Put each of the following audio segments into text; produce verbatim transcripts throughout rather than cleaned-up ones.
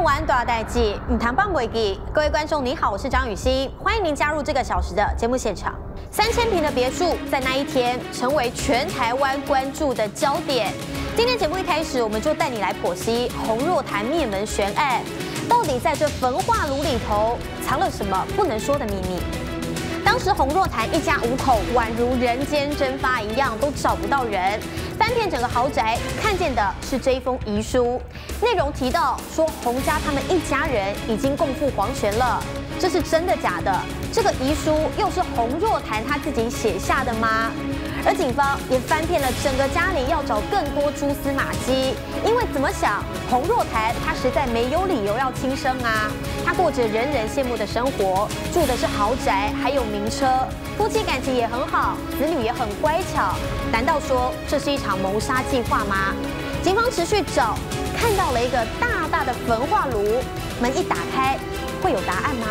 湾大代记，唔谈棒尾记。各位观众你好，我是张雨欣，欢迎您加入这个小时的节目现场。三千坪的别墅在那一天成为全台湾关注的焦点。今天节目一开始，我们就带你来剖析洪若潭灭门悬案，到底在这焚化炉里头藏了什么不能说的秘密？ 当时洪若潭一家五口宛如人间蒸发一样，都找不到人。翻遍整个豪宅，看见的是这一封遗书，内容提到说洪家他们一家人已经共赴黄泉了，这是真的假的？这个遗书又是洪若潭他自己写下的吗？而警方也翻遍了整个家里，要找更多蛛丝马迹，因为怎么想，洪若潭他实在没有理由要轻生啊。 他过着人人羡慕的生活，住的是豪宅，还有名车，夫妻感情也很好，子女也很乖巧。难道说这是一场谋杀计划吗？警方持续找，看到了一个大大的焚化炉，门一打开，会有答案吗？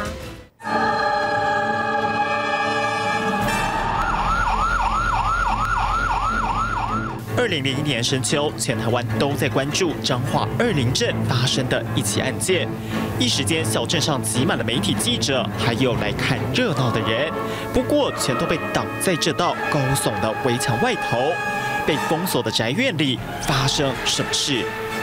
二零零一年深秋，全台湾都在关注彰化二林镇发生的一起案件，一时间小镇上挤满了媒体记者，还有来看热闹的人。不过，全都被挡在这道高耸的围墙外头。被封锁的宅院里发生什么事？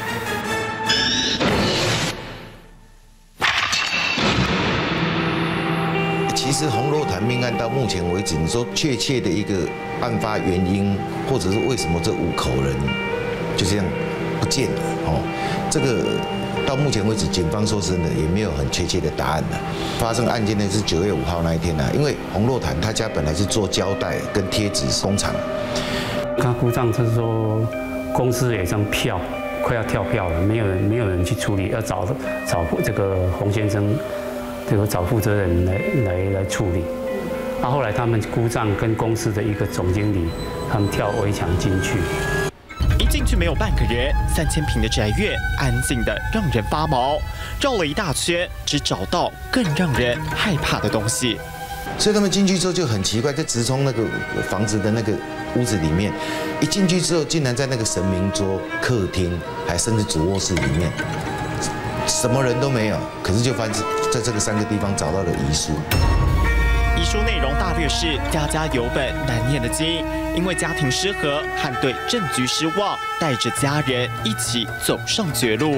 其实洪若潭命案到目前为止，你说确切的一个案发原因，或者是为什么这五口人就这样不见了哦，这个到目前为止，警方说真的也没有很确切的答案了。发生案件呢是九月五号那一天呢，因为洪若潭他家本来是做胶带跟贴纸工厂， 他故障就是说公司有一张票快要跳票了，没有人没有人去处理，要找找这个洪先生。 这个找负责人来来来处理，啊，后来他们故障跟公司的一个总经理，他们跳围墙进去， 一进去没有半个人，三千坪的宅院安静的让人发毛，绕了一大圈，只找到更让人害怕的东西。 所以他们进去之后就很奇怪，在直冲那个房子的那个屋子里面，一进去之后，竟然在那个神明桌、客厅，还甚至主卧室里面。 什么人都没有，可是就发现在这个三个地方找到了遗书。 遗书内容大略是家家有本难念的经，因为家庭失和和对政局失望，带着家人一起走上绝路。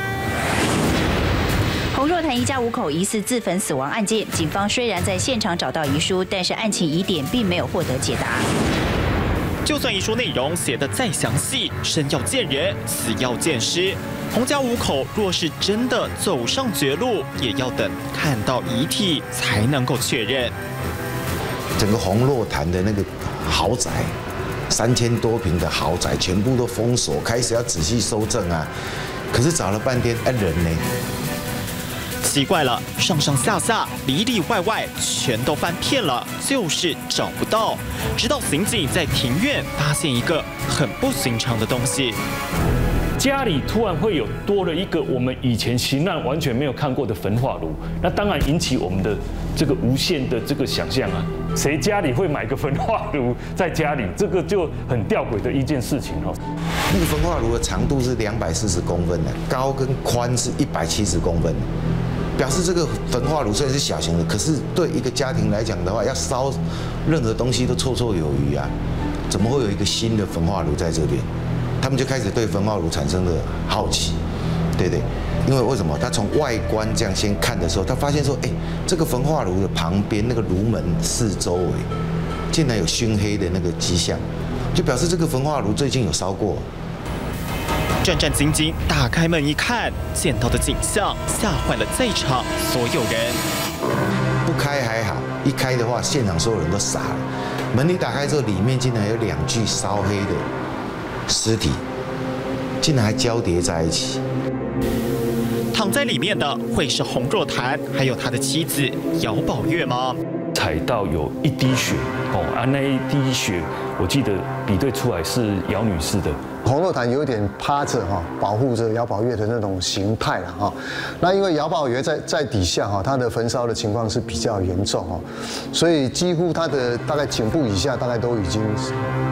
洪若潭一家五口疑似自焚死亡案件，警方虽然在现场找到遗书，但是案情疑点并没有获得解答。 就算遗书内容写得再详细，生要见人，死要见尸。洪家五口若是真的走上绝路，也要等看到遗体才能够确认。 整个洪若潭的那个豪宅，三千多坪的豪宅，全部都封锁，开始要仔细搜证啊。可是找了半天，哎，人呢？ 奇怪了，上上下下、里里外外全都翻遍了，就是找不到。直到刑警在庭院发现一个很不寻常的东西， 家里突然会有多了一个我们以前刑案完全没有看过的焚化炉，那当然引起我们的这个无限的这个想象啊，谁家里会买个焚化炉在家里？这个就很吊诡的一件事情哦。 那个焚化炉的长度是两百四十公分的，高跟宽是一百七十公分。 表示这个焚化炉虽然是小型的，可是对一个家庭来讲的话，要烧任何东西都绰绰有余啊！怎么会有一个新的焚化炉在这边？他们就开始对焚化炉产生了好奇，对不对？因为为什么？他从外观这样先看的时候，他发现说，哎，这个焚化炉的旁边那个炉门四周围，竟然有熏黑的那个迹象，就表示这个焚化炉最近有烧过。 战战兢兢打开门一看，见到的景象吓坏了在场所有人。 不开还好，一开的话，现场所有人都傻了。门一打开之后，里面竟然有两具烧黑的尸体，竟然还交叠在一起。 躺在里面的会是洪若潭，还有他的妻子姚宝月吗？ 踩到有一滴血哦，啊，那一滴血我记得比对出来是姚女士的。 洪若潭有点趴着哈，保护着姚宝月的那种形态了哈。那因为姚宝月在在底下哈，他的焚烧的情况是比较严重哈，所以几乎他的大概颈部以下大概都已经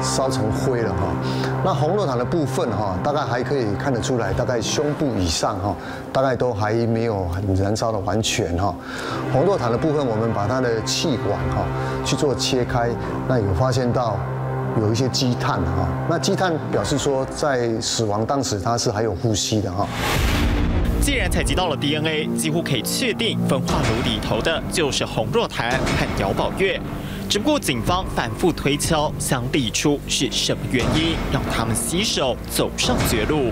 烧成灰了哈。那红肉坛的部分哈，大概还可以看得出来，大概胸部以上哈，大概都还没有很燃烧的完全哈。红肉坛的部分，我们把它的气管哈去做切开，那有发现到有一些积碳哈。那积碳表示说，在死亡当时它是还有呼吸的哈。 既然采集到了 D N A， 几乎可以确定焚化炉里头的就是洪若潭和姚宝月。只不过警方反复推敲，想理出是什么原因让他们携手走上绝路。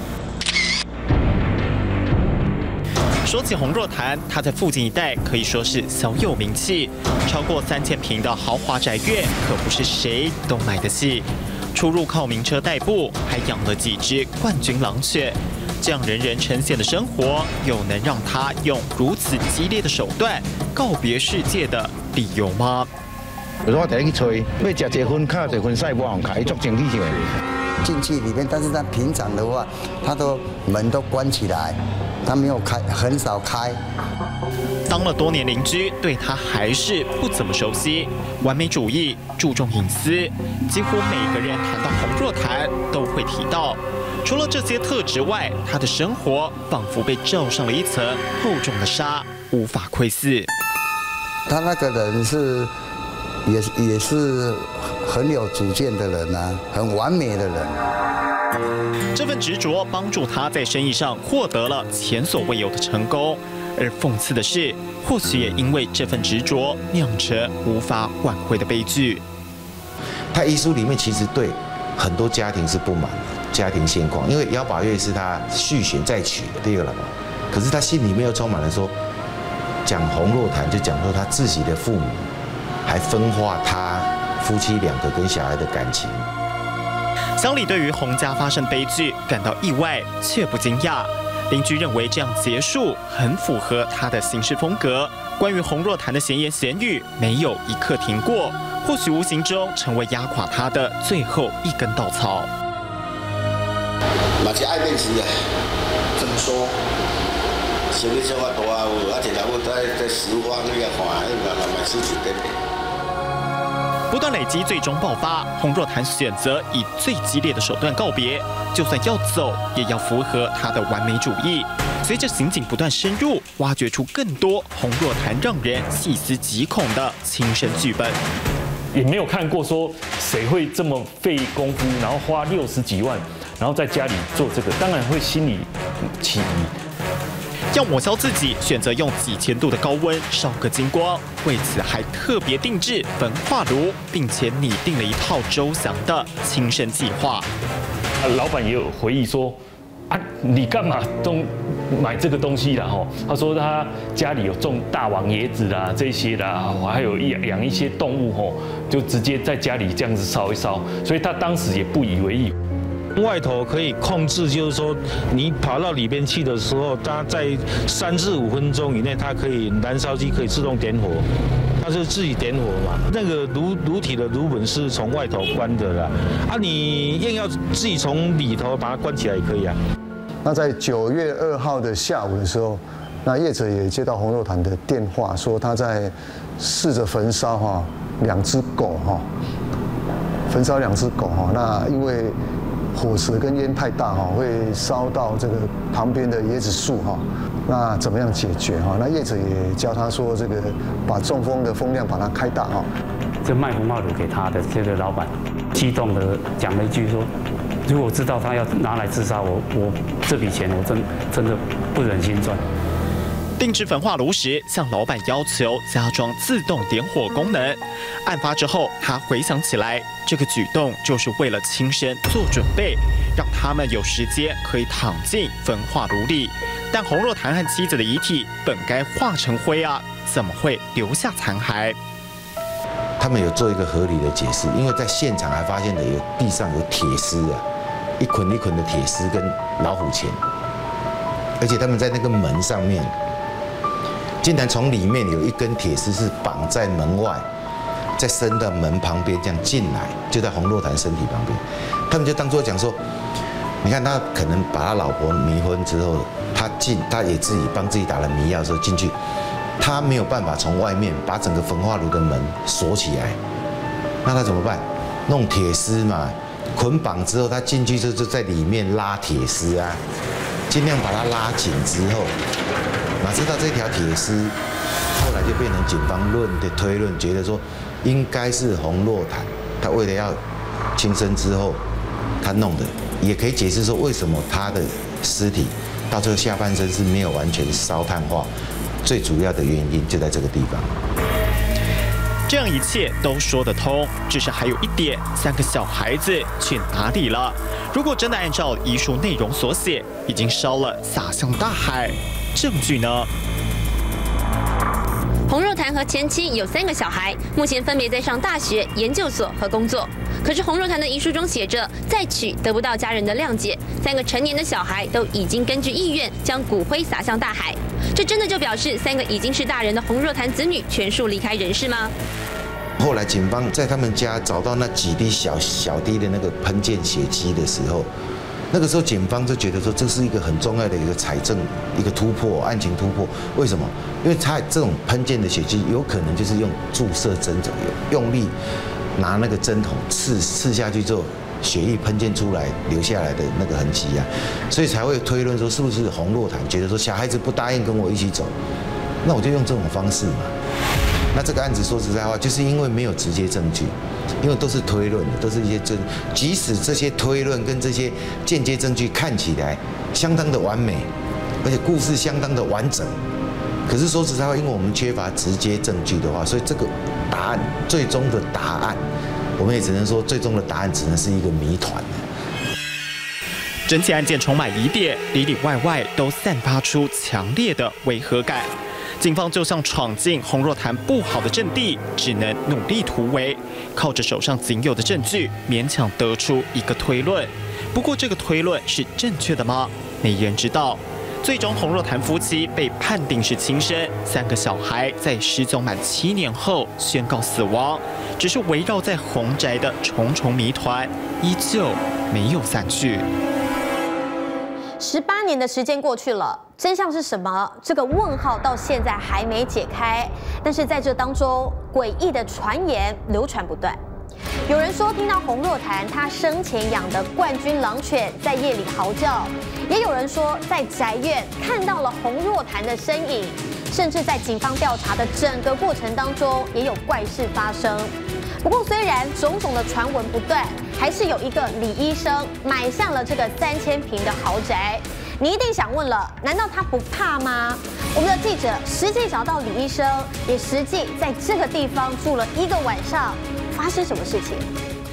说起洪若潭，他在附近一带可以说是小有名气，超过三千平的豪华宅院可不是谁都买得起。出入靠名车代步，还养了几只冠军狼犬。这样人人称羡的生活，有能让他用如此激烈的手段告别世界的理由吗？ 我第一去吹，要食一份卡一份菜，我用开，足精气神。 进去里面，但是他平常的话，他都门都关起来，他没有开，很少开。 当了多年邻居，对他还是不怎么熟悉。完美主义，注重隐私，几乎每个人谈到洪若潭都会提到。除了这些特质外，他的生活仿佛被罩上了一层厚重的纱，无法窥视。 他那个人是，也也是很有主见的人啊，很完美的人。 这份执着帮助他在生意上获得了前所未有的成功。而讽刺的是，或许也因为这份执着，酿成无法挽回的悲剧。 他遗书里面其实对很多家庭是不满的。家庭现况，因为姚宝月是他续弦再娶的第二个老婆，可是他心里面又充满了说，讲洪若潭就讲说他自己的父母还分化他夫妻两个跟小孩的感情。 乡里对于洪家发生悲剧感到意外，却不惊讶。邻居认为这样结束很符合他的行事风格。关于洪若潭的闲言闲语没有一刻停过，或许无形中成为压垮他的最后一根稻草。 嘛是爱面子啊，怎么说？生意做法大有，啊，一人要在在实话去遐看，嘛嘛嘛是一点点。 不断累积，最终爆发。洪若潭选择以最激烈的手段告别，就算要走，也要符合他的完美主义。随着刑警不断深入，挖掘出更多洪若潭让人细思极恐的亲身剧本。 也没有看过说谁会这么费功夫，然后花六十几万。然后在家里做这个，当然会心里起疑。 要抹消自己，选择用几千度的高温烧个精光，为此还特别定制焚化炉，并且拟定了一套周详的亲身计划。 老板也有回忆说：“啊，你干嘛东买这个东西啦？吼，他说他家里有种大王椰子啦，这些啦，还有养养一些动物吼，就直接在家里这样子烧一烧，所以他当时也不以为意。” 外头可以控制，就是说你跑到里边去的时候，它在三至五分钟以内，它可以燃烧机可以自动点火，它是自己点火嘛。那个炉炉体的炉本是从外头关的啦，啊，你硬要自己从里头把它关起来也可以啊。 那在九月二号的下午的时候，那业者也接到洪若潭的电话，说他在试着焚烧哈两只狗哈，焚烧两只狗哈，那因为火势跟烟太大哈，会烧到这个旁边的椰子树哈。那怎么样解决哈？那业者也教他说，这个把中风的风量把它开大哈。 这卖焚化炉给他的这个老板，激动的讲了一句说：“如果知道他要拿来自杀，我我这笔钱我真真的不忍心赚。” 定制焚化炉时，向老板要求加装自动点火功能。案发之后，他回想起来，这个举动就是为了亲身做准备，让他们有时间可以躺进焚化炉里。但洪若潭和妻子的遗体本该化成灰啊，怎么会留下残骸？ 他们有做一个合理的解释，因为在现场还发现了有地上有铁丝啊，一捆一捆的铁丝跟老虎钳，而且他们在那个门上面。竟然从里面有一根铁丝是绑在门外，再伸到门旁边这样进来，就在洪若潭身体旁边。他们就当作讲说，你看他可能把他老婆迷昏之后，他进他也自己帮自己打了迷药之后进去，他没有办法从外面把整个焚化炉的门锁起来，那他怎么办？ 弄铁丝嘛，捆绑之后他进去就就在里面拉铁丝啊，尽量把它拉紧之后，哪知道这条铁丝后来就变成警方论的推论，觉得说应该是洪若潭，他为了要轻生之后他弄的，也可以解释说为什么他的尸体到最后下半身是没有完全烧炭化，最主要的原因就在这个地方。 这样一切都说得通，只是还有一点，三个小孩子去哪里了？如果真的按照遗书内容所写，已经烧了，撒向大海，证据呢？ 洪若潭和前妻有三个小孩，目前分别在上大学、研究所和工作。可是洪若潭的遗书中写着，再娶得不到家人的谅解，三个成年的小孩都已经根据意愿将骨灰撒向大海。这真的就表示三个已经是大人的洪若潭子女全数离开人世吗？ 后来警方在他们家找到那几滴小小滴的那个喷溅血迹的时候，那个时候警方就觉得说这是一个很重要的一个财政一个突破，案情突破。为什么？因为他这种喷溅的血迹有可能就是用注射针种用力拿那个针筒刺刺下去之后，血液喷溅出来留下来的那个痕迹啊，所以才会推论说是不是洪若潭觉得说小孩子不答应跟我一起走，那我就用这种方式嘛。那这个案子说实在话，就是因为没有直接证据，因为都是推论的，都是一些证，即使这些推论跟这些间接证据看起来相当的完美，而且故事相当的完整，可是说实在话，因为我们缺乏直接证据的话，所以这个答案最终的答案，我们也只能说最终的答案只能是一个谜团。 整起案件充满疑点，里里外外都散发出强烈的违和感。警方就像闯进洪若潭不好的阵地，只能努力突围，靠着手上仅有的证据，勉强得出一个推论。不过，这个推论是正确的吗？没人知道。最终，洪若潭夫妻被判定是轻生，三个小孩在失踪满七年后宣告死亡。只是围绕在洪宅的重重谜团，依旧没有散去。 十八年的时间过去了，真相是什么？这个问号到现在还没解开。但是在这当中，诡异的传言流传不断。有人说听到洪若潭他生前养的冠军狼犬在夜里嚎叫，也有人说在宅院看到了洪若潭的身影，甚至在警方调查的整个过程当中也有怪事发生。不过，虽然种种的传闻不断，还是有一个李医生买下了这个三千坪的豪宅。你一定想问了，难道他不怕吗？我们的记者实际找到李医生，也实际在这个地方住了一个晚上，发生什么事情？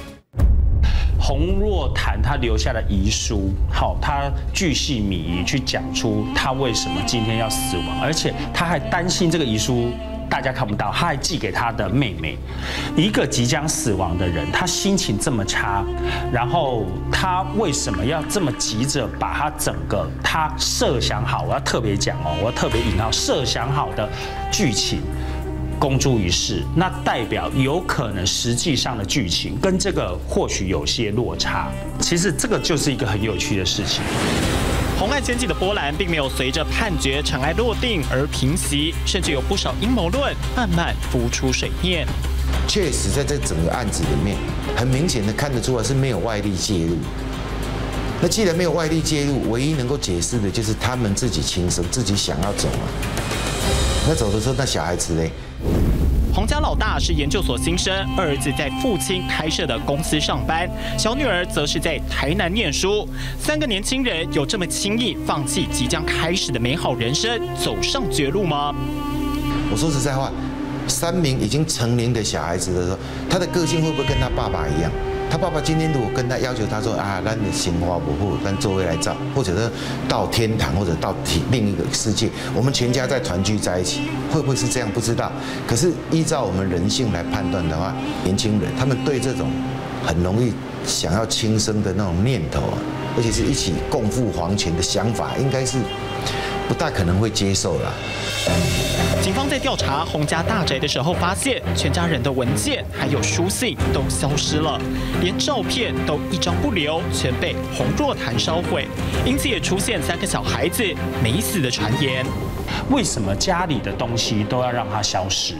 洪若潭他留下的遗书，好，他巨细靡遗去讲出他为什么今天要死亡，而且他还担心这个遗书大家看不到，他还寄给他的妹妹。一个即将死亡的人，他心情这么差，然后他为什么要这么急着把他整个他设想好，我要特别讲哦，我要特别引号设想好的剧情公诸于世，那代表有可能实际上的剧情跟这个或许有些落差。其实这个就是一个很有趣的事情。 洪案掀起的波澜并没有随着判决尘埃落定而平息，甚至有不少阴谋论慢慢浮出水面。 确实，在这整个案子里面，很明显的看得出来是没有外力介入。那既然没有外力介入，唯一能够解释的就是他们自己轻生，自己想要走啊。那走的时候，那小孩子嘞？ 洪家老大是研究所新生，二儿子在父亲开设的公司上班，小女儿则是在台南念书。三个年轻人有这么轻易放弃即将开始的美好人生，走上绝路吗？ 我说实在话，三名已经成年的小孩子的时候，他的个性会不会跟他爸爸一样？他爸爸今天如果跟他要求他说啊，咱的鲜花不护，咱周围来照，或者是到天堂，或者到另一个世界，我们全家再团聚在一起，会不会是这样？不知道。可是依照我们人性来判断的话，年轻人他们对这种很容易想要轻生的那种念头啊，而且是一起共赴黄泉的想法，应该是不大可能会接受啦。 警方在调查洪家大宅的时候，发现全家人的文件还有书信都消失了，连照片都一张不留，全被洪若潭烧毁，因此也出现三个小孩子没死的传言。 为什么家里的东西都要让它消失？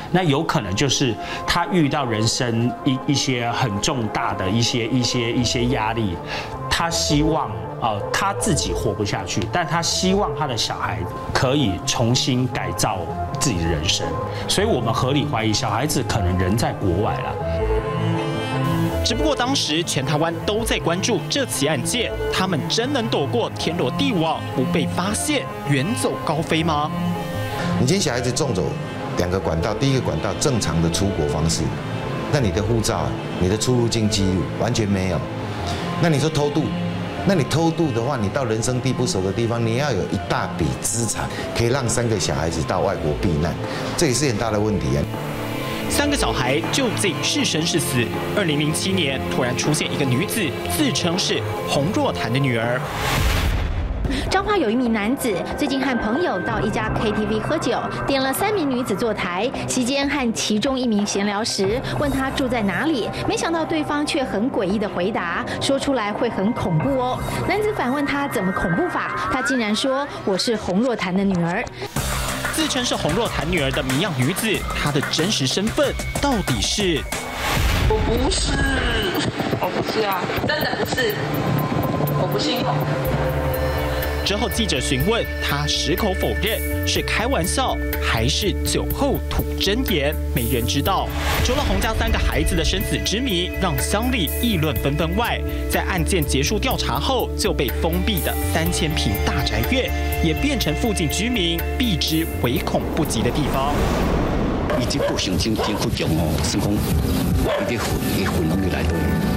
那有可能就是他遇到人生一一些很重大的一些一些一些压力，他希望呃他自己活不下去，但他希望他的小孩可以重新改造自己的人生，所以我们合理怀疑小孩子可能人在国外了。 只不过当时全台湾都在关注这起案件，他们真能躲过天罗地网，不被发现，远走高飞吗？ 你今天小孩子中走两个管道，第一个管道正常的出国方式，那你的护照、你的出入境记录完全没有。那你说偷渡，那你偷渡的话，你到人生地不熟的地方，你要有一大笔资产，可以让三个小孩子到外国避难，这也是很大的问题啊。 三个小孩究竟是生是死？二零零七年突然出现一个女子，自称是洪若潭的女儿。 彰化有一名男子最近和朋友到一家 K T V 喝酒，点了三名女子坐台，席间和其中一名闲聊时，问他住在哪里，没想到对方却很诡异的回答，说出来会很恐怖哦。男子反问他怎么恐怖法，他竟然说我是洪若潭的女儿。 自称是洪若潭女儿的谜样女子，她的真实身份到底是？ 我不是，我不是啊，真的不是，我不姓洪。 之后记者询问她，矢口否认，是开玩笑还是酒后吐真言，没人知道。除了洪家三个孩子的生死之谜让乡里议论纷纷外，在案件结束调查后就被封闭的三千坪大宅院，也变成附近居民避之唯恐不及的地方。 伊这个性真真复杂哦，是讲伊啲魂，伊魂拢要来到。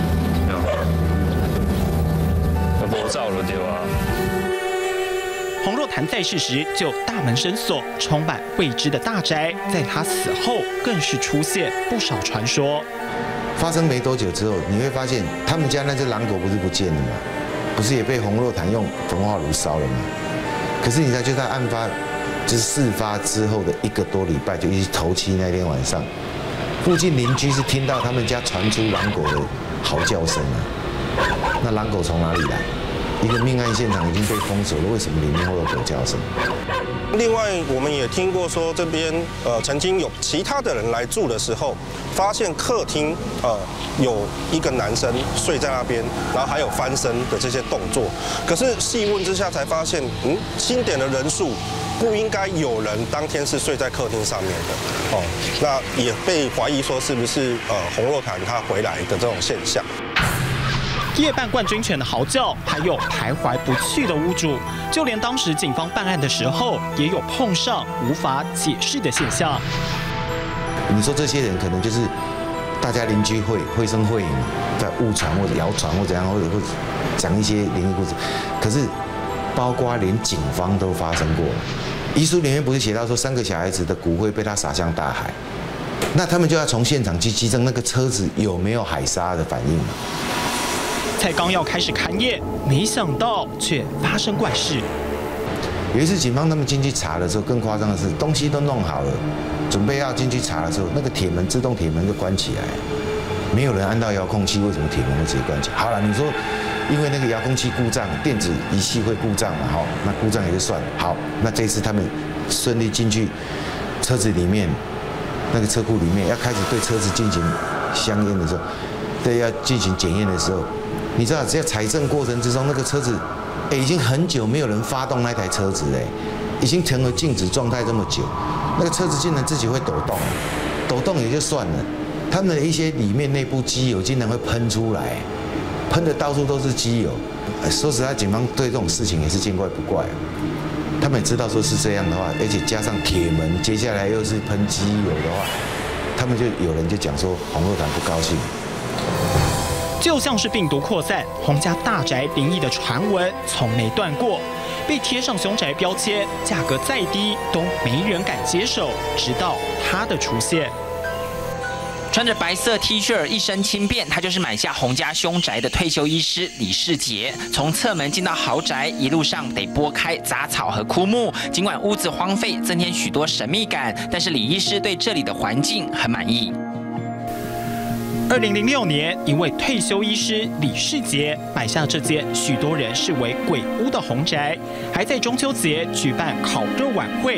无走了对吧？ 洪若潭在世时就大门深锁，充满未知的大宅，在他死后更是出现不少传说。 发生没多久之后，你会发现他们家那只狼狗不是不见了吗？不是也被洪若潭用焚化炉烧了吗？可是你知道，就在案发，就是事发之后的一个多礼拜，就一头七那天晚上，附近邻居是听到他们家传出狼狗的嚎叫声啊。那狼狗从哪里来？一个命案现场已经被封锁了，为什么里面会有狗叫声？ 另外，我们也听过说，这边呃曾经有其他的人来住的时候，发现客厅呃有一个男生睡在那边，然后还有翻身的这些动作。可是细问之下才发现，嗯，清点的人数不应该有人当天是睡在客厅上面的哦。那也被怀疑说是不是呃洪若潭他回来的这种现象。 夜半冠军犬的嚎叫，还有徘徊不去的屋主，就连当时警方办案的时候，也有碰上无法解释的现象。 你说这些人可能就是大家邻居会绘声绘影，在误传或者谣传或怎样，或者会讲一些灵异故事。可是，包括连警方都发生过了。遗书里面不是写到说三个小孩子的骨灰被他撒向大海，那他们就要从现场去稽证那个车子有没有海沙的反应。 才刚要开始勘验，没想到却发生怪事。 有一次警方他们进去查的时候，更夸张的是，东西都弄好了，准备要进去查的时候，那个铁门自动铁门就关起来，没有人按到遥控器，为什么铁门会直接关起来？好了，你说因为那个遥控器故障，电子仪器会故障嘛？好，那故障也就算了。好，那这次他们顺利进去车子里面，那个车库里面要开始对车子进行相验的时候，对要进行检验的时候。你知道，在采证过程之中，那个车子，哎，已经很久没有人发动那台车子嘞，已经成为静止状态这么久，那个车子竟然自己会抖动，抖动也就算了，他们的一些里面内部机油竟然会喷出来，喷的到处都是机油。说实在，警方对这种事情也是见怪不怪。他们也知道说是这样的话，而且加上铁门，接下来又是喷机油的话，他们就有人就讲说洪若潭不高兴。 就像是病毒扩散，洪家大宅灵异的传闻从没断过，被贴上凶宅标签，价格再低都没人敢接手，直到它的出现。 穿着白色 T 恤，一身轻便，他就是买下洪家凶宅的退休医师李世杰。从侧门进到豪宅，一路上得拨开杂草和枯木，尽管屋子荒废，增添许多神秘感，但是李医师对这里的环境很满意。 二零零六年，一位退休医师李世杰买下这间许多人视为鬼屋的洪宅，还在中秋节举办烤肉晚会，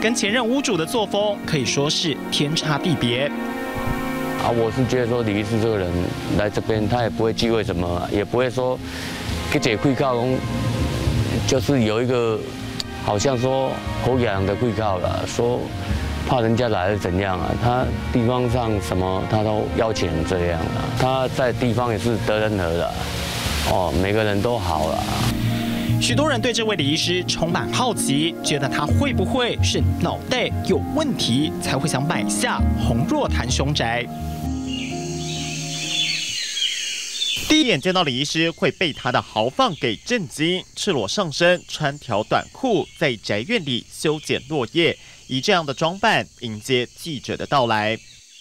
跟前任屋主的作风可以说是天差地别。 啊，我是觉得说李医师这个人来这边，他也不会忌讳什么，也不会说给这会靠，就是有一个好像说侯养的会靠了，说怕人家来是怎样啊？他地方上什么他都邀请这样啊，他在地方也是得人和的，哦，每个人都好了。 许多人对这位李医师充满好奇，觉得他会不会是脑袋有问题，才会想买下洪若潭凶宅。第一眼见到李医师，会被他的豪放给震惊，赤裸上身，穿条短裤，在宅院里修剪落叶，以这样的装扮迎接记者的到来。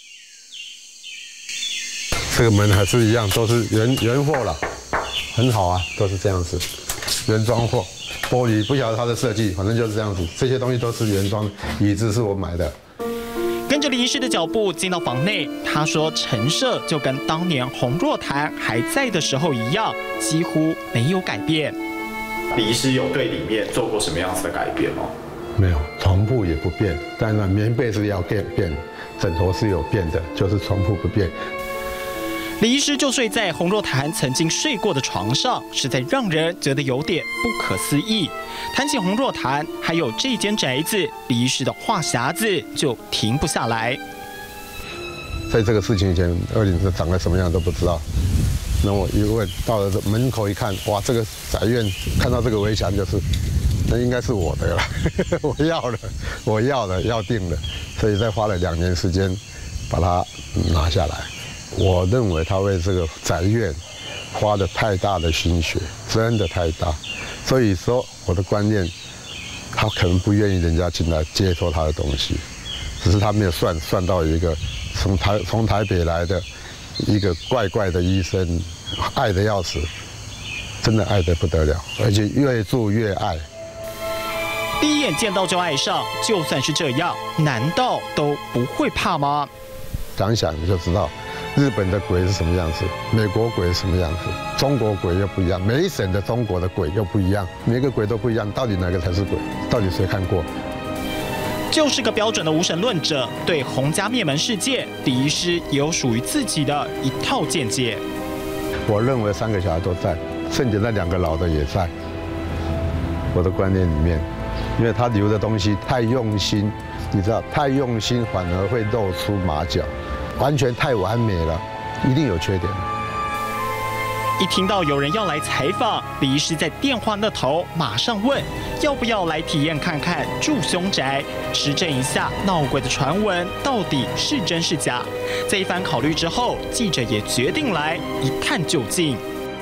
这个门还是一样，都是原原货了，很好啊，都是这样子。原装货，玻璃不晓得它的设计，反正就是这样子。这些东西都是原装，椅子是我买的。 跟着李医师的脚步进到房内，他说陈设就跟当年洪若潭还在的时候一样，几乎没有改变。 李医师有对里面做过什么样子的改变吗？ 没有，床铺也不变，当然棉被是要变变，枕头是有变的，就是床铺不变。 李医师就睡在洪若潭曾经睡过的床上，实在让人觉得有点不可思议。谈起洪若潭，还有这间宅子，李医师的话匣子就停不下来。 在这个事情以前，二零是长得什么样都不知道。那我一问到了门口一看，哇，这个宅院看到这个围墙就是，那应该是我的了，我要了，我要了，要定了，所以再花了两年时间把它拿下来。我认为他为这个宅院花了太大的心血，真的太大。所以说我的观念，他可能不愿意人家进来接受他的东西，只是他没有算算到一个从台从台北来的一个怪怪的医生，爱得要死，真的爱得不得了，而且越住越爱。 第一眼见到就爱上，就算是这样，难道都不会怕吗？ 想想你就知道。日本的鬼是什么样子，美国鬼是什么样子，中国鬼又不一样，每一省的中国的鬼又不一样，每个鬼都不一样，到底哪个才是鬼？到底谁看过？ 就是个标准的无神论者，对洪家灭门事件，李医师也有属于自己的一套见解。 我认为三个小孩都在，甚至那两个老的也在。我的观念里面，因为他留的东西太用心，你知道，太用心反而会露出马脚。完全太完美了，一定有缺点。 一听到有人要来采访，李医师在电话那头马上问，要不要来体验看看住凶宅，实证一下闹鬼的传闻到底是真是假。在一番考虑之后，记者也决定来一探究竟。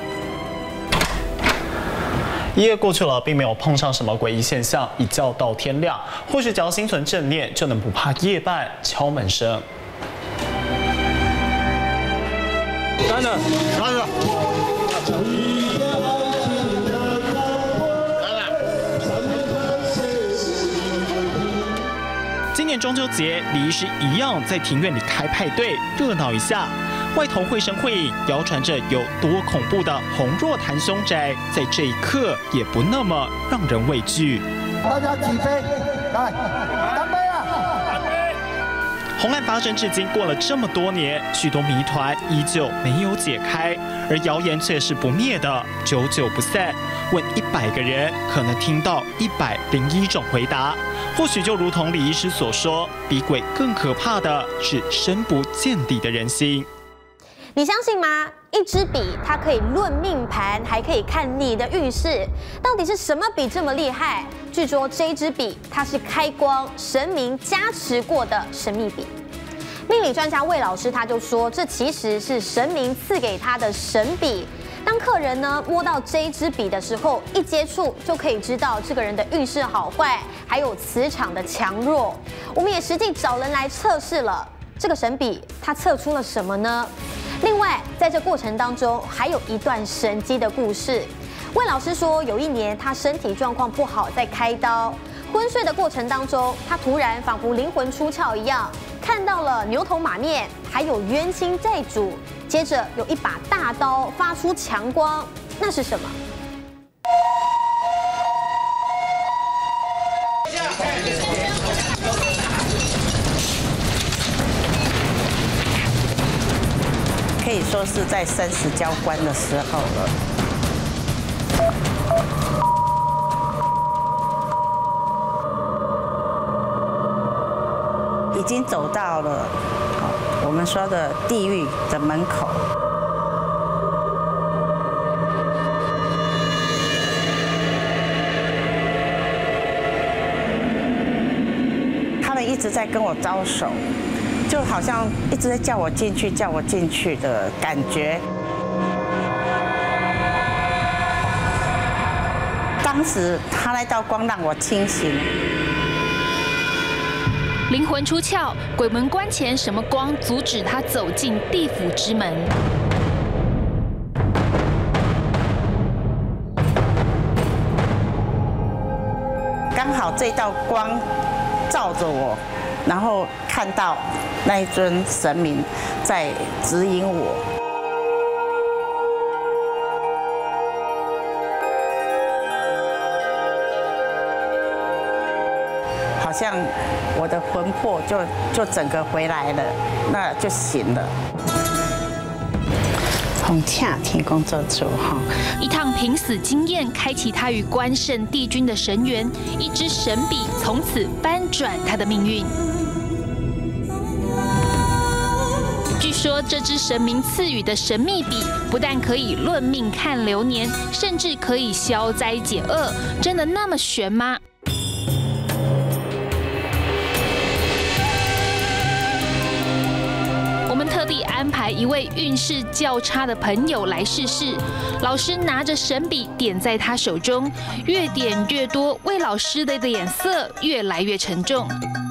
一夜过去了，并没有碰上什么诡异现象，一觉到天亮，或许只要心存正念，就能不怕夜半敲门声。 站着，站着。 今年中秋节，李医师一样在庭院里开派对，热闹一下。外头绘声绘影，谣传着有多恐怖的洪若潭凶宅，在这一刻也不那么让人畏惧。 大家举杯，来，干杯啊！ 洪案发生至今过了这么多年，许多谜团依旧没有解开，而谣言却是不灭的，久久不散。问一百个人，可能听到一百零一种回答。或许就如同李医师所说，比鬼更可怕的是深不见底的人心。 你相信吗？一支笔它可以论命盘，还可以看你的运势。到底是什么笔这么厉害？据说这一支笔它是开光神明加持过的神秘笔。命理专家魏老师他就说，这其实是神明赐给他的神笔。当客人呢摸到这一支笔的时候，一接触就可以知道这个人的运势好坏，还有磁场的强弱。我们也实际找人来测试了，这个神笔它测出了什么呢？另外，在这过程当中，还有一段神机的故事。魏老师说，有一年他身体状况不好，在开刀，昏睡的过程当中，他突然仿佛灵魂出窍一样，看到了牛头马面，还有冤亲债主。接着有一把大刀发出强光，那是什么？ 可以说是在生死交关的时候了。已经走到了我们说的地狱的门口。他们一直在跟我招手，就好像一直在叫我进去、叫我进去的感觉。当时他那道光让我清醒。 灵魂出窍，鬼门关前什么光阻止他走进地府之门？ 刚好这道光照着我，然后看到那一尊神明在指引我。好像我的魂魄就就整个回来了，那就醒了。红洽天公做主哈， 一趟濒死经验开启他与关圣帝君的神缘，一支神笔从此翻转他的命运。据说这支神明赐予的神秘笔，不但可以论命看流年，甚至可以消灾解厄，真的那么玄吗？特地安排一位运势较差的朋友来试试，老师拿着神笔点在他手中，越点越多，魏老师的脸色越来越沉重。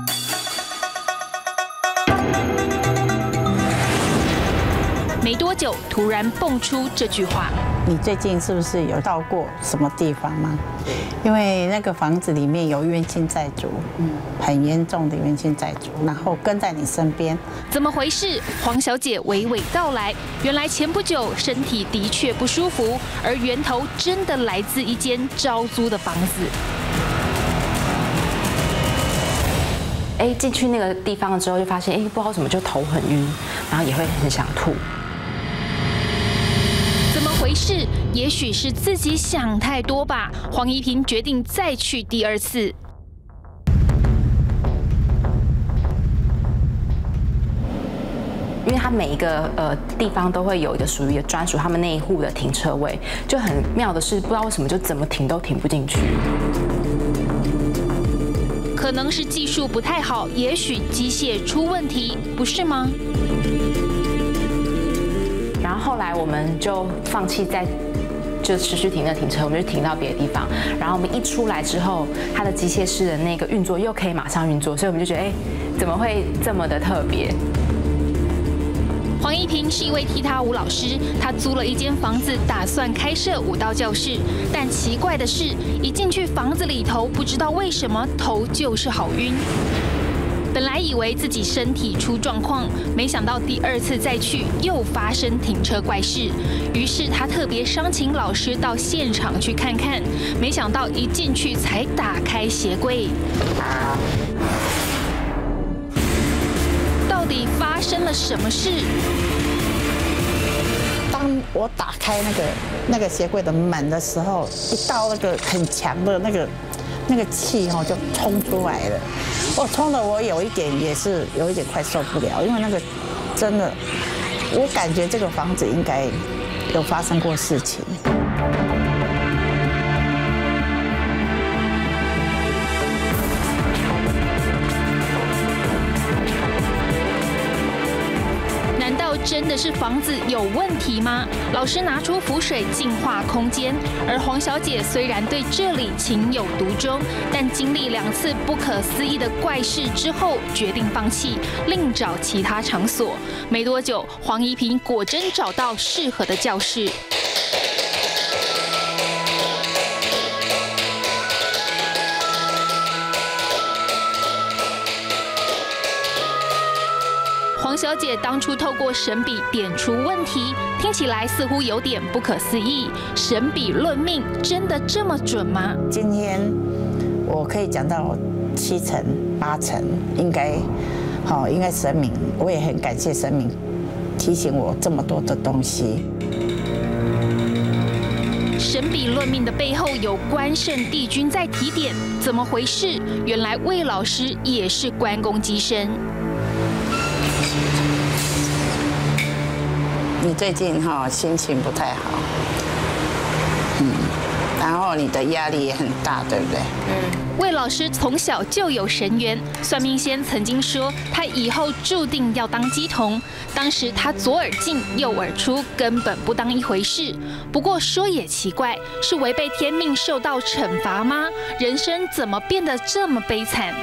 没多久，突然蹦出这句话：“ 你最近是不是有到过什么地方吗？因为那个房子里面有冤亲债主，嗯，很严重的冤亲债主，然后跟在你身边。 怎么回事？”黄小姐娓娓道来，原来前不久身体的确不舒服，而源头真的来自一间招租的房子。 哎，进去那个地方之后，就发现，哎，不知道怎么就头很晕，然后也会很想吐。 怎么回事？也许是自己想太多吧。黄怡萍决定再去第二次。 因为它每一个呃地方都会有一个属于专属他们那一户的停车位，就很妙的是，不知道为什么就怎么停都停不进去。 可能是技术不太好，也许机械出问题，不是吗？ 然后后来我们就放弃再就持续停那停车，我们就停到别的地方。然后我们一出来之后，它的机械式的那个运作又可以马上运作，所以我们就觉得，哎，怎么会这么的特别？ 黄怡萍是一位踢踏舞老师，她租了一间房子，打算开设舞蹈教室。但奇怪的是，一进去房子里头，不知道为什么头就是好晕。本来以为自己身体出状况，没想到第二次再去又发生停车怪事。于是他特别商请老师到现场去看看，没想到一进去才打开鞋柜。到底发生了什么事？ 当我打开那个那个鞋柜的门的时候，一道那个很强的那个那个气哦就冲出来了。我冲的我有一点也是有一点快受不了，因为那个真的，我感觉这个房子应该有发生过事情。 真的是房子有问题吗？老师拿出符水净化空间，而黄小姐虽然对这里情有独钟，但经历两次不可思议的怪事之后，决定放弃，另找其他场所。没多久，黄怡萍果真找到适合的教室。黄小姐当初透过神笔点出问题，听起来似乎有点不可思议。神笔论命，真的这么准吗？ 今天我可以讲到七成八成，应该好，应该神明，我也很感谢神明提醒我这么多的东西。 神笔论命的背后有关圣帝君在提点，怎么回事？原来魏老师也是关公机身。 你最近哈心情不太好，嗯，然后你的压力也很大，对不对？ 嗯。魏老师从小就有神缘，算命仙曾经说他以后注定要当乩童。当时他左耳进右耳出，根本不当一回事。不过说也奇怪，是违背天命受到惩罚吗？人生怎么变得这么悲惨？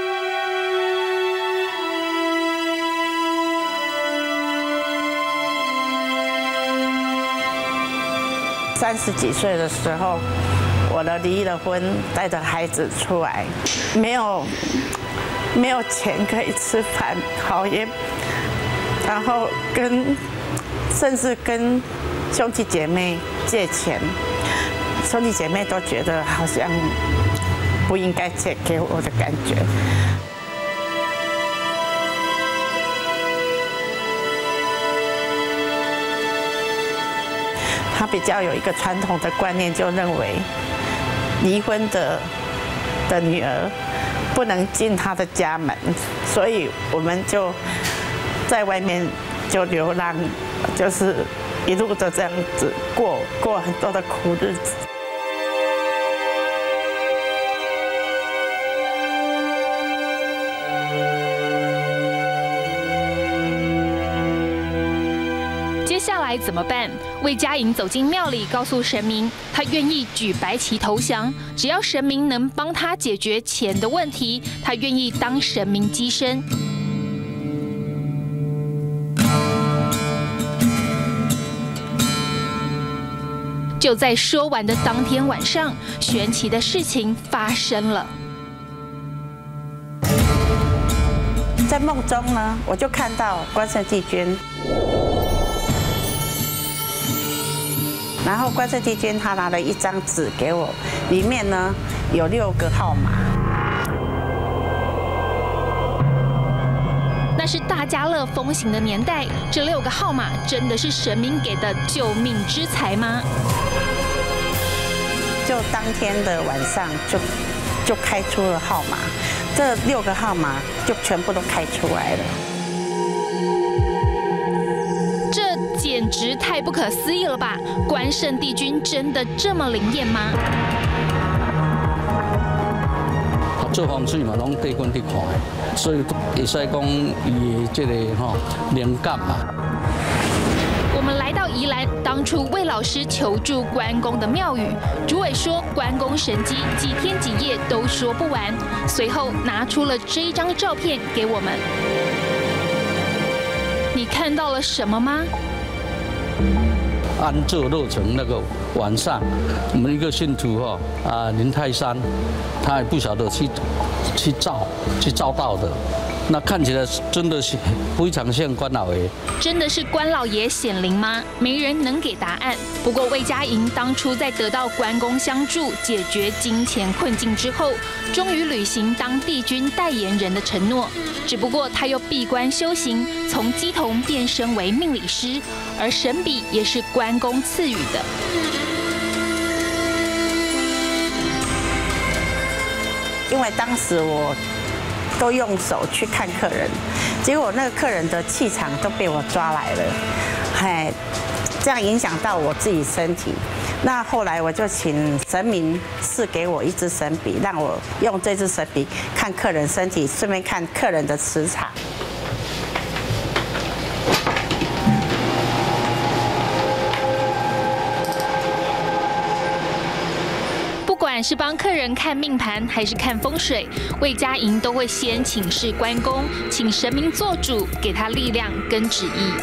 三十几岁的时候，我的离了婚，带着孩子出来，没有没有钱可以吃饭，好也，然后跟甚至跟兄弟姐妹借钱，兄弟姐妹都觉得好像不应该借给我的感觉。他比较有一个传统的观念，就认为离婚的的女儿不能进他的家门，所以我们就在外面就流浪，就是一路的这样子过过很多的苦日子。 接下来怎么办？魏佳莹走进庙里，告诉神明，她愿意举白旗投降，只要神明能帮她解决钱的问题，她愿意当神明乩身。就在说完的当天晚上，玄奇的事情发生了。 在梦中呢，我就看到关圣帝君。然后关圣帝君他拿了一张纸给我，里面呢有六个号码。 那是大家乐风行的年代，这六个号码真的是神明给的救命之财吗？ 就当天的晚上就就开出了号码，这六个号码就全部都开出来了。 简直太不可思议了吧！关圣帝君真的这么灵验吗？ 做风水嘛，拢对阮去看的，所以会使讲伊的这个吼灵感嘛。 我们来到宜兰，当初魏老师求助关公的庙宇，主委说关公神迹几天几夜都说不完，随后拿出了这一张照片给我们。你看到了什么吗？ 安坐落成那个晚上，我们一个信徒哈啊林泰山，他也不晓得去去照去照到的，那看起来真的是非常像关老爷。 真的是关老爷显灵吗？没人能给答案。不过魏佳莹当初在得到关公相助解决金钱困境之后，终于履行当帝君代言人的承诺。只不过他又闭关修行，从乩童变身为命理师，而神笔也是关公赐予的。 因为当时我都用手去看客人，结果那个客人的气场都被我抓来了，嘿，这样影响到我自己身体。那后来我就请神明赐给我一支神笔，让我用这支神笔看客人身体，顺便看客人的磁场。 不管是帮客人看命盘，还是看风水，魏佳莹都会先请示关公，请神明做主，给他力量跟旨意。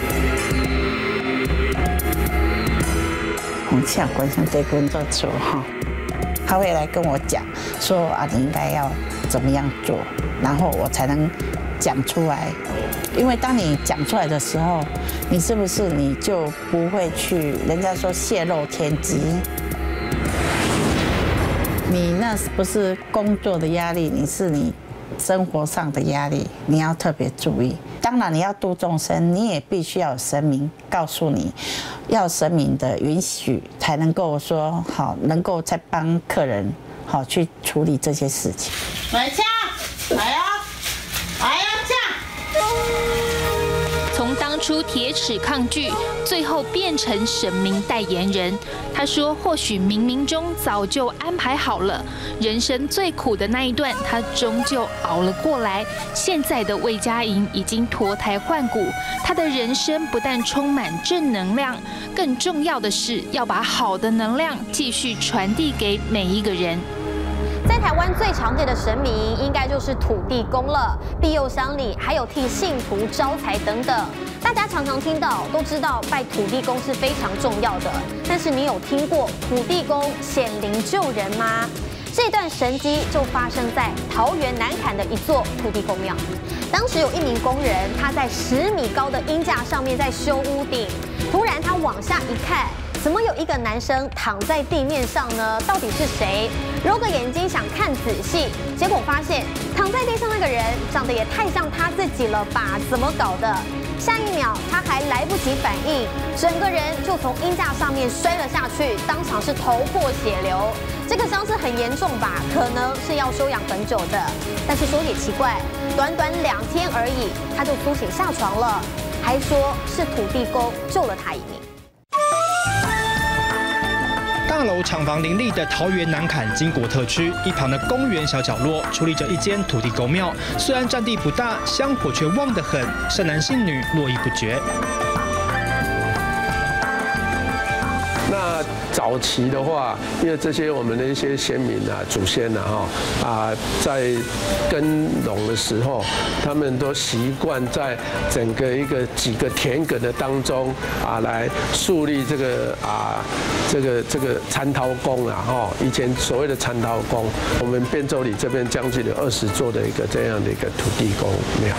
我们向关圣帝君做主哈，他会来跟我讲说啊，你应该要怎么样做，然后我才能讲出来。因为当你讲出来的时候，你是不是你就不会去人家说泄露天机？你那不是工作的压力，你是你生活上的压力，你要特别注意。当然，你要度众生，你也必须要有神明告诉你，要神明的允许，才能够说好，能够再帮客人好去处理这些事情。 来枪，来啊，来啊，枪！ 从当初铁齿抗拒，最后变成神明代言人。他说：“或许冥冥中早就安排好了，人生最苦的那一段，他终究熬了过来。现在的魏佳莹已经脱胎换骨，他的人生不但充满正能量，更重要的是要把好的能量继续传递给每一个人。” 在台湾最常见的神明应该就是土地公了，庇佑乡里，还有替信徒招财等等。大家常常听到，都知道拜土地公是非常重要的。但是你有听过土地公显灵救人吗？这段神迹就发生在桃园南崁的一座土地公庙。当时有一名工人，他在十米高的鹰架上面在修屋顶，突然他往下一看。怎么有一个男生躺在地面上呢？到底是谁？揉个眼睛想看仔细，结果发现躺在地上那个人长得也太像他自己了吧？怎么搞的？下一秒他还来不及反应，整个人就从鹰架上面摔了下去，当场是头破血流。这个伤势很严重吧？可能是要休养很久的。但是说也奇怪，短短两天而已，他就苏醒下床了，还说是土地公救了他一命。 大楼厂房林立的桃园南崁经国特区一旁的公园小角落，矗立着一间土地公庙。虽然占地不大，香火却旺得很，善男信女络绎不绝。 那早期的话，因为这些我们的一些先民啊、祖先啊，哈啊，在耕农的时候，他们都习惯在整个一个几个田埂的当中啊，来树立这个啊，这个这个蚕桃宫啊，哈，以前所谓的蚕桃宫，我们汴州里这边将近有二十座的一个这样的一个土地公庙。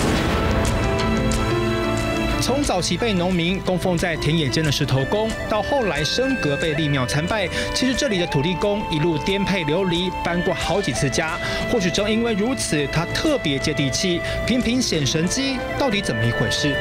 从早期被农民供奉在田野间的石头公，到后来升格被立庙参拜，其实这里的土地公一路颠沛流离，搬过好几次家。或许正因为如此，他特别接地气，频频显神迹，到底怎么一回事？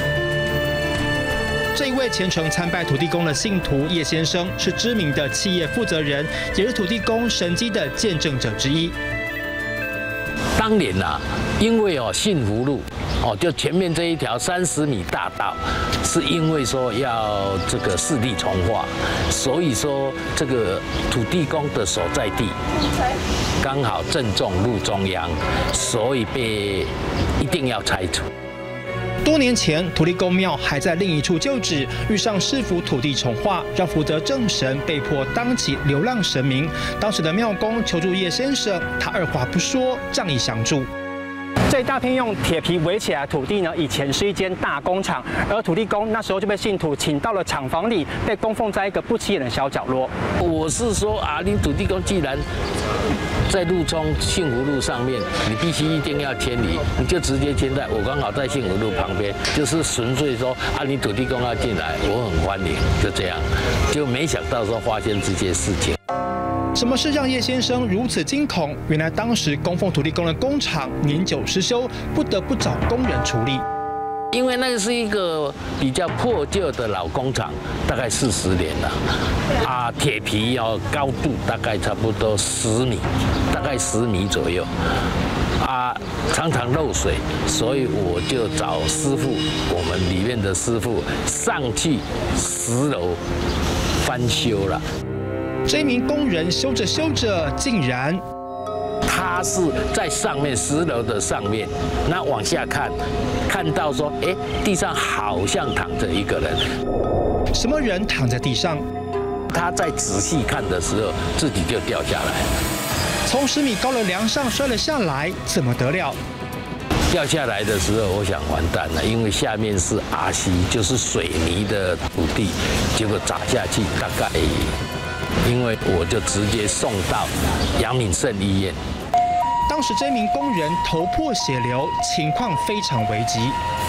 这一位虔诚参拜土地公的信徒叶先生，是知名的企业负责人，也是土地公神迹的见证者之一。 当年啊，因为哦幸福路。哦，就前面这一条三十米大道，是因为说要这个市地重划，所以说这个土地公的所在地刚好正中路中央，所以被一定要拆除。 多年前，土地公庙还在另一处旧址，遇上市府土地重划，让福德正神被迫当起流浪神明。当时的庙公求助叶先生，他二话不说，仗义相助。这大片用铁皮围起来的土地呢，以前是一间大工厂，而土地公那时候就被信徒请到了厂房里，被供奉在一个不起眼的小角落。 我是说啊，你土地公既然在路中幸福路上面，你必须一定要迁移，你就直接迁在我刚好在幸福路旁边，就是纯粹说啊，你土地公要进来，我很欢迎，就这样，就没想到说发生这些事情。 什么事让叶先生如此惊恐？原来当时供奉土地公的工厂年久失修，不得不找工人处理。 因为那个是一个比较破旧的老工厂，大概四十年了，啊，铁皮要高度大概差不多十米，大概十米左右，啊，常常漏水，所以我就找师傅，我们里面的师傅上去十楼翻修了。 这名工人修着修着，竟然， 他是在上面十楼的上面，那往下看，看到说，哎，地上好像躺着一个人。 什么人躺在地上？ 他在仔细看的时候，自己就掉下来， 从十米高的梁上摔了下来，怎么得了？ 掉下来的时候，我想完蛋了，因为下面是 R C， 就是水泥的土地，结果砸下去，大概。因为我就直接送到阳明圣医院。 当时这名工人头破血流，情况非常危急，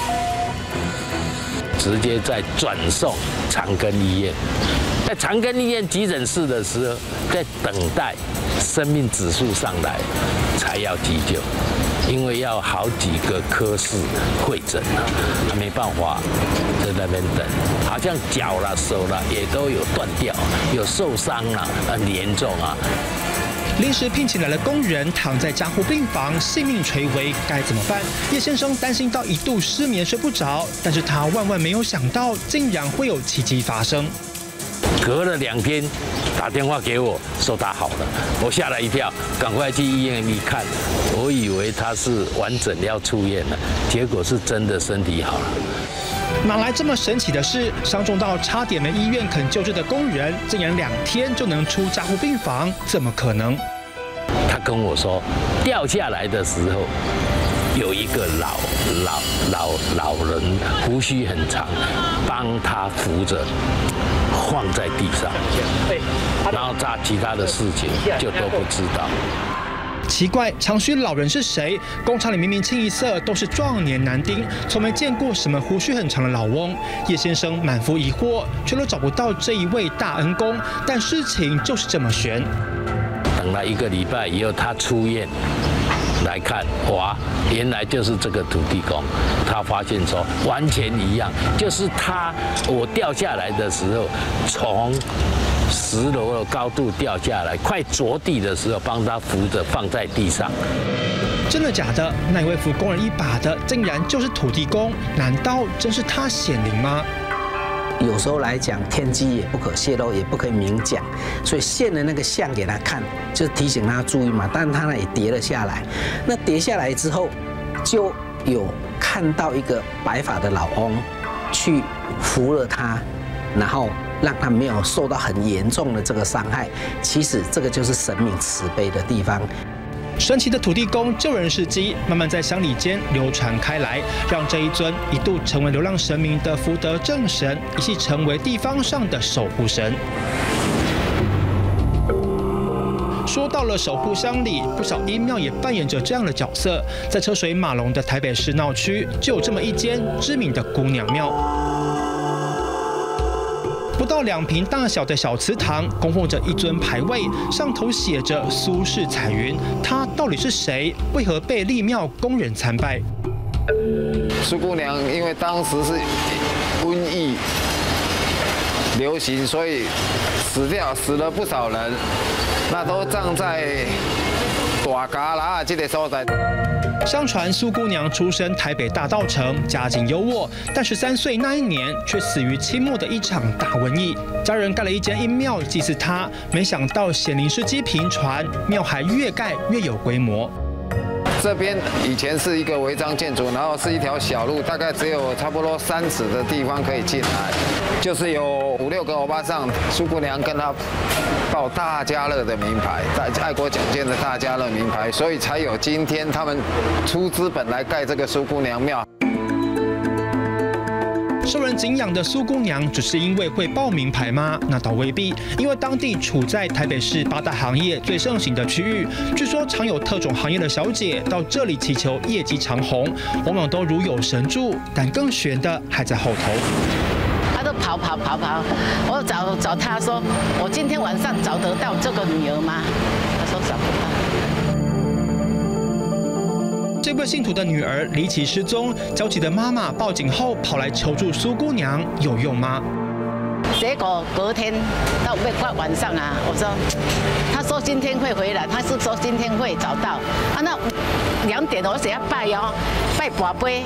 直接在转送长庚医院。在长庚医院急诊室的时候，在等待生命指数上来才要急救，因为要好几个科室会诊啊，没办法在那边等。好像脚啦、手啦也都有断掉，有受伤啦，很严重啊。 临时聘请来的工人躺在加护病房，性命垂危，该怎么办？叶先生担心到一度失眠睡不着，但是他万万没有想到，竟然会有奇迹发生。 隔了两天打电话给我说他好了，我吓了一跳，赶快去医院一看，我以为他是完整要出院了，结果是真的身体好了。 哪来这么神奇的事？伤重到差点没医院肯救治的工人，竟然两天就能出加护病房，怎么可能？ 他跟我说，掉下来的时候，有一个老老老老人，胡须很长，帮他扶着，放在地上，然后他其他的事情就都不知道。 奇怪，长须老人是谁？工厂里明明清一色都是壮年男丁，从没见过什么胡须很长的老翁。叶先生满腹疑惑，却都找不到这一位大恩公。但事情就是这么悬。 等了一个礼拜以后，他出院来看，哇，原来就是这个土地公。他发现说完全一样，就是他我掉下来的时候，从十楼的高度掉下来，快着地的时候，帮他扶着放在地上。 真的假的？那一位扶工人一把的，竟然就是土地公？难道真是他显灵吗？ 有时候来讲，天机也不可泄露，也不可以明讲，所以现了那个像给他看，就是提醒他注意嘛。但是他呢也跌了下来，那跌下来之后，就有看到一个白发的老翁去扶了他，然后让他没有受到很严重的这个伤害。其实这个就是神明慈悲的地方。 神奇的土地公救人事迹慢慢在乡里间流传开来，让这一尊一度成为流浪神明的福德正神，一系成为地方上的守护神。说到了守护乡里，不少阴庙也扮演着这样的角色。在车水马龙的台北市闹区，就有这么一间知名的姑娘庙。不到两坪大小的小祠堂，供奉着一尊牌位，上头写着苏轼彩云。她到底是谁？为何被立庙供人参拜？ 苏姑娘因为当时是瘟疫流行，所以死掉死了不少人，那都葬在大嘎啦这个所在。 相传苏姑娘出身台北大稻埕，家境优渥，但十三岁那一年却死于清末的一场大瘟疫。家人盖了一间阴庙祭祀她，没想到显灵事迹频传，庙还越盖越有规模。 这边以前是一个违章建筑，然后是一条小路，大概只有差不多三尺的地方可以进来，就是有五六个欧巴桑，苏姑娘跟他报大家乐的名牌，在爱国奖券的大家乐名牌，所以才有今天他们出资本来盖这个苏姑娘庙。 受人敬仰的苏姑娘，只是因为会报名牌吗？那倒未必，因为当地处在台北市八大行业最盛行的区域，据说常有特种行业的小姐到这里祈求业绩长红，往往都如有神助。但更悬的还在后头。 他都跑跑跑跑，我找找他说，我今天晚上找得到这个女儿吗？他说找不到。 这位信徒的女儿离奇失踪，焦急的妈妈报警后跑来求助苏姑娘，有用吗？ 结果隔天到快晚上啊，我说，他说今天会回来，他是说今天会找到啊。那两点我想要拜哦，拜跋杯。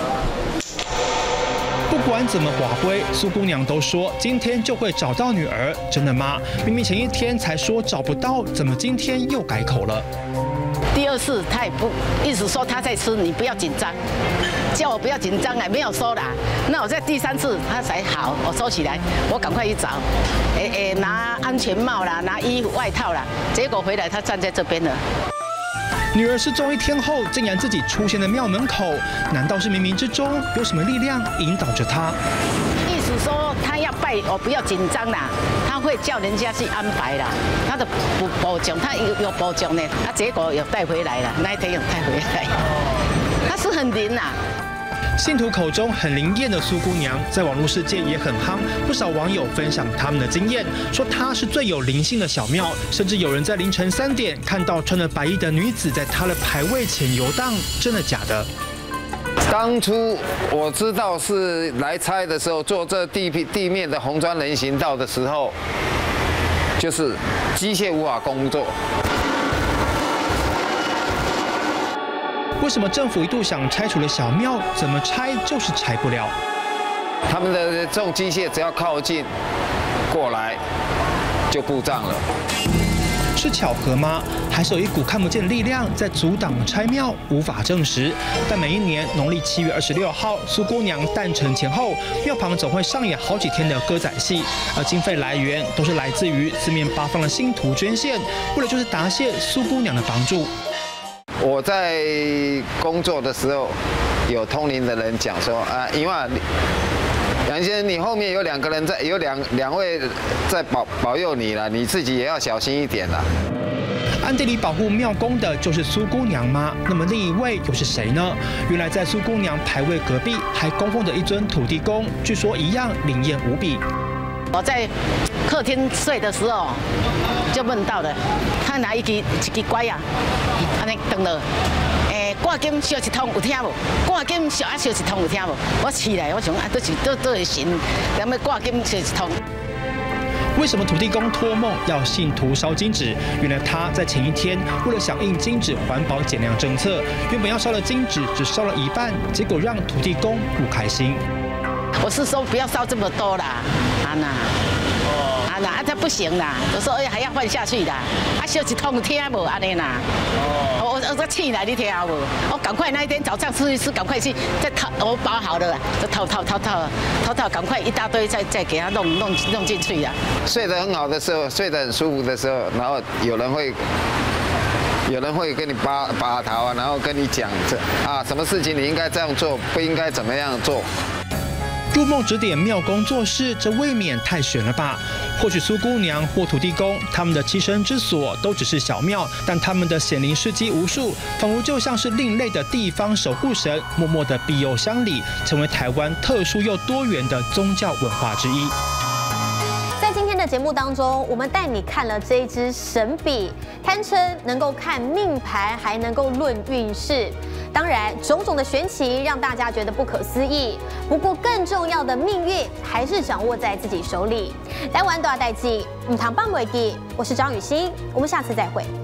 不管怎么跋杯，苏姑娘都说今天就会找到女儿，真的吗？明明前一天才说找不到，怎么今天又改口了？ 第二次他也不意思说他在吃，你不要紧张，叫我不要紧张啊，没有说啦。那我在第三次他才好，我收起来，我赶快去找，诶诶，拿安全帽啦，拿衣服外套啦，结果回来他站在这边了。 女儿失踪一天后，竟然自己出现在庙门口，难道是冥冥之中有什么力量引导着她？ 意思说他要拜，我不要紧张啦，他会叫人家去安排啦，他的保保奖，他有有保奖呢，啊，结果有带回来了，那一天有带回来，他是很灵呐。 信徒口中很灵验的苏姑娘，在网络世界也很夯，不少网友分享他们的经验，说她是最有灵性的小庙，甚至有人在凌晨三点看到穿着白衣的女子在她的牌位前游荡，真的假的？ 当初我知道是来拆的时候，做这地地面的红砖人行道的时候，就是机械无法工作。 为什么政府一度想拆除了小庙，怎么拆就是拆不了？ 他们的这种机械只要靠近过来，就故障了。 是巧合吗？还是有一股看不见的力量在阻挡拆庙？无法证实。但每一年农历七月二十六号，苏姑娘诞辰前后，庙旁总会上演好几天的歌仔戏，而经费来源都是来自于四面八方的信徒捐献，为了就是答谢苏姑娘的帮助。 我在工作的时候，有通灵的人讲说啊，因为杨先生，你后面有两个人在，有两两位在保保佑你了，你自己也要小心一点啦。 暗地里保护庙公的就是苏姑娘吗？那么另一位又是谁呢？原来在苏姑娘牌位隔壁还供奉着一尊土地公，据说一样灵验无比。 我在客厅睡的时候，就梦到了，看哪一支一支拐啊，安尼断了。诶，挂金烧一通有听无？挂金烧啊烧一通有听无？我起来，我想啊，都是都都会神，咱们挂金烧一通。 为什么土地公托梦要信徒烧金纸？原来他在前一天为了响应金纸环保减量政策，原本要烧的金纸只烧了一半，结果让土地公不开心。 我是说不要烧这么多啦，啊那，啊那啊这不行啦，我说哎还要换下去啦，啊烧一通有听无安尼啦，我我我气来你听无？我赶快那一天早上吃一吃，赶快去再掏，我包好了，就掏掏掏掏掏掏，赶快一大堆再再给它弄弄弄进去呀。 睡得很好的时候，睡得很舒服的时候，然后有人会。有人会跟你拔拔头啊，然后跟你讲这啊，什么事情你应该这样做，不应该怎么样做。 入梦指点庙公做事，这未免太悬了吧？或许苏姑娘或土地公他们的栖身之所都只是小庙，但他们的显灵事迹无数，仿佛就像是另类的地方守护神，默默的庇佑乡里，成为台湾特殊又多元的宗教文化之一。 在今天的节目当中，我们带你看了这一支神笔，堪称能够看命盘，还能够论运势。当然，种种的玄奇让大家觉得不可思议。不过，更重要的命运还是掌握在自己手里。台湾多少代际，唔谈棒尾记，我是张雨欣，我们下次再会。